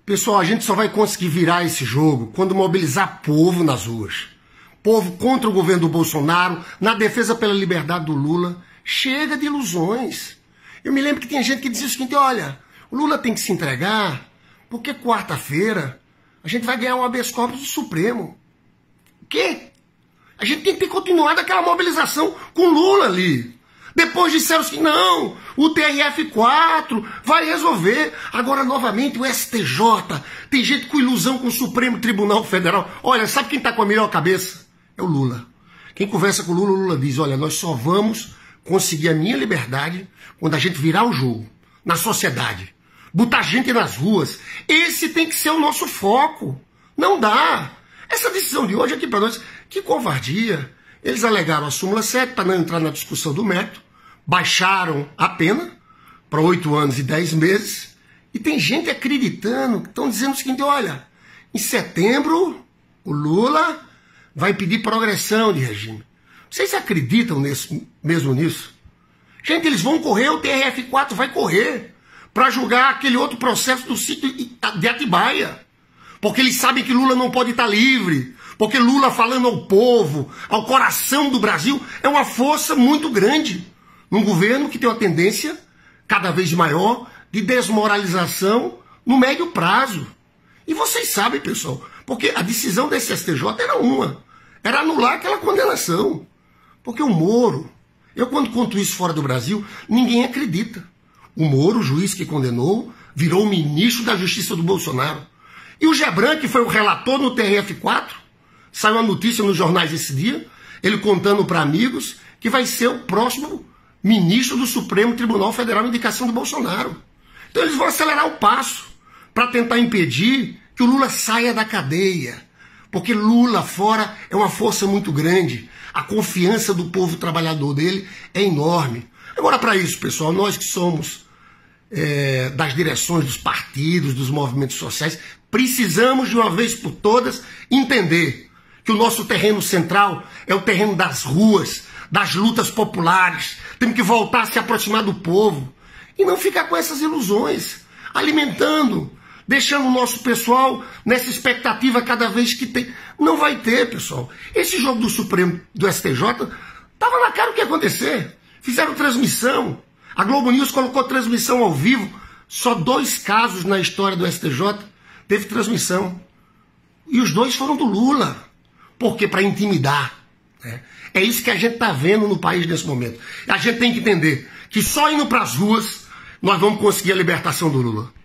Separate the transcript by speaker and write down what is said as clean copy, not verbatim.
Speaker 1: Pessoal, a gente só vai conseguir virar esse jogo quando mobilizar povo nas ruas. Povo contra o governo do Bolsonaro, na defesa pela liberdade do Lula. Chega de ilusões. Eu me lembro que tinha gente que dizia o seguinte: olha, o Lula tem que se entregar, porque quarta-feira a gente vai ganhar um habeas corpus do Supremo. O quê? A gente tem que ter continuado aquela mobilização com Lula ali. Depois disseram que não, o TRF4 vai resolver. Agora, novamente, o STJ. Tem gente com ilusão com o Supremo Tribunal Federal. Olha, sabe quem está com a melhor cabeça? É o Lula. Quem conversa com o Lula diz: olha, nós só vamos conseguir a minha liberdade quando a gente virar o jogo na sociedade. Botar gente nas ruas. Esse tem que ser o nosso foco. Não dá. Essa decisão de hoje aqui para nós, que covardia. Eles alegaram a súmula 7 para não entrar na discussão do mérito. Baixaram a pena para 8 anos e 10 meses. E tem gente acreditando, que estão dizendo o seguinte: olha, em setembro o Lula vai pedir progressão de regime. Vocês acreditam mesmo nisso? Gente, eles vão correr, o TRF4 vai correr para julgar aquele outro processo do sítio de Atibaia. Porque eles sabem que Lula não pode estar livre. Porque Lula falando ao povo, ao coração do Brasil, é uma força muito grande. Num governo que tem uma tendência cada vez maior de desmoralização no médio prazo. E vocês sabem, pessoal, porque a decisão desse STJ era uma. Era anular aquela condenação. Porque o Moro, eu quando conto isso fora do Brasil, ninguém acredita. O Moro, o juiz que condenou, virou o ministro da Justiça do Bolsonaro. E o Gebran, que foi o relator no TRF4, saiu uma notícia nos jornais esse dia, ele contando para amigos que vai ser o próximo ministro do Supremo Tribunal Federal em indicação do Bolsonaro. Então eles vão acelerar o passo para tentar impedir que o Lula saia da cadeia. Porque Lula fora é uma força muito grande. A confiança do povo trabalhador dele é enorme. Agora, para isso, pessoal, nós que somos das direções dos partidos, dos movimentos sociais, precisamos de uma vez por todas entender que o nosso terreno central é o terreno das ruas, das lutas populares. Temos que voltar a se aproximar do povo e não ficar com essas ilusões, alimentando, deixando o nosso pessoal nessa expectativa cada vez que tem. Não vai ter, pessoal. Esse jogo do Supremo, do STJ, estava na cara o que ia acontecer. Fizeram transmissão. A Globo News colocou transmissão ao vivo. Só 2 casos na história do STJ teve transmissão. E os 2 foram do Lula. Por quê? Para intimidar. Né? É isso que a gente está vendo no país nesse momento. A gente tem que entender que só indo para as ruas nós vamos conseguir a libertação do Lula.